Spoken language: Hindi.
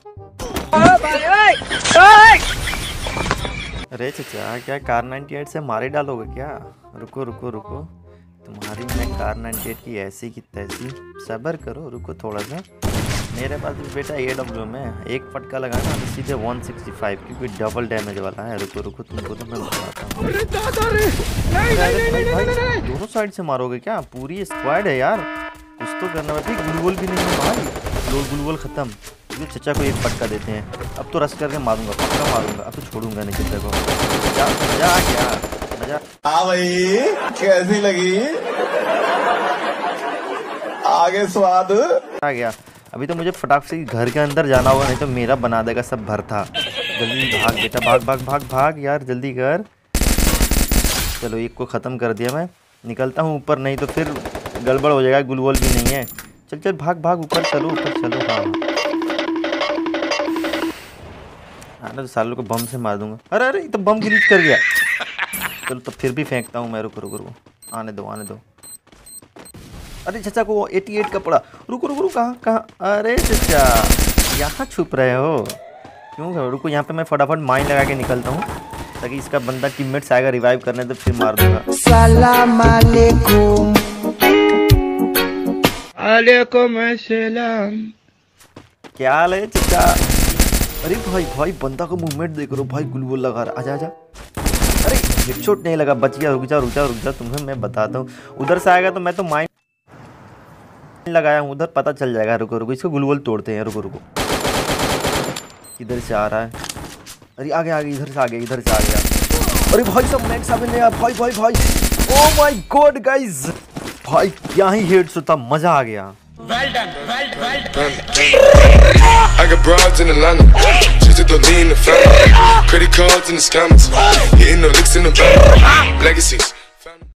अरे चचा क्या कार 98 से मारे डालोगे क्या? रुको रुको रुको, तुम्हारी मैं कार 98 की ऐसी की तैसी, सब्र करो, रुको थोड़ा सा। मेरे पास भी बेटा AWM है, एक फटका लगाना तो सीधे 165 क्योंकि डबल डैमेज वाला है। रुको रुको तुमको तो मैं बताता हूँ। दोनों साइड से मारोगे क्या? पूरी स्क्वाड है यार, कुछ तो करना है। गुलगुल भी नहीं है भाई, गुलगुल खत्म। तो चचा को एक फटका देते हैं, अब तो रश करके मारूंगा, पक्का मारूंगा, अब तो छोड़ूंगा नहीं चचा को। मजा आ गया, मजा हाँ भाई कैसी लगी? आगे स्वाद आ गया। अभी तो मुझे फटाक से घर के अंदर जाना होगा, नहीं तो मेरा बना देगा सब भरथा। जल्दी भाग बेटा, भाग भाग भाग भाग यार, जल्दी कर। चलो एक को ख़त्म कर दिया मैं, निकलता हूँ ऊपर, नहीं तो फिर गड़बड़ हो जाएगा। गुलवोल भी नहीं है, चल चल भाग भाग ऊपर चलो, ऊपर चलो। हाँ आना तो सालों को बम से मार दूंगा। अरे अरे ये तो बम गिलीच कर गया। चलो तो फिर भी फेंकता हूँ मैं, रुको रुको रुको, आने दो आने दो। अरे चचा को 88 का पड़ा, रुको रुको रुको, कहाँ कहाँ? अरे चचा यहाँ छुप रहे हो क्यों? रुको यहाँ पे मैं फटाफट माइन लगा के निकलता हूँ, ताकि इसका बंदा टीममेट्स आएगा रिवाइव करने तो फिर मार दूंगा। सलाम अलैकुम। अलैकुम अस्सलाम। क्या हाल है चचा? अरे भाई भाई बंदा का मूवमेंट देख रहे हो भाई, गुलगुल लगा रहा। आजा आजा। अरे हेडशॉट नहीं लगा, बच गया। रुक जा रुक जा रुक जा, तुम्हें मैं बताता हूँ। उधर से आएगा तो मैं तो माइन लगाया हूँ, उधर पता चल जाएगा। रुको रुको, इसको गुलगुल तोड़ते हैं। रुको रुको, इधर से आ रहा है। अरे आगे आगे, इधर से आ गया, इधर से आ गया। अरे भाई सब मैक्स अभी नहीं, भाई भाई भाई, ओ माय गॉड गाइस, भाई क्या ही हेडशॉट था, मजा आ गया। Well done, well done. I got broads in Atlanta, just to lean the family. Credit cards in the scammers, hitting the licks in the back. Legacies.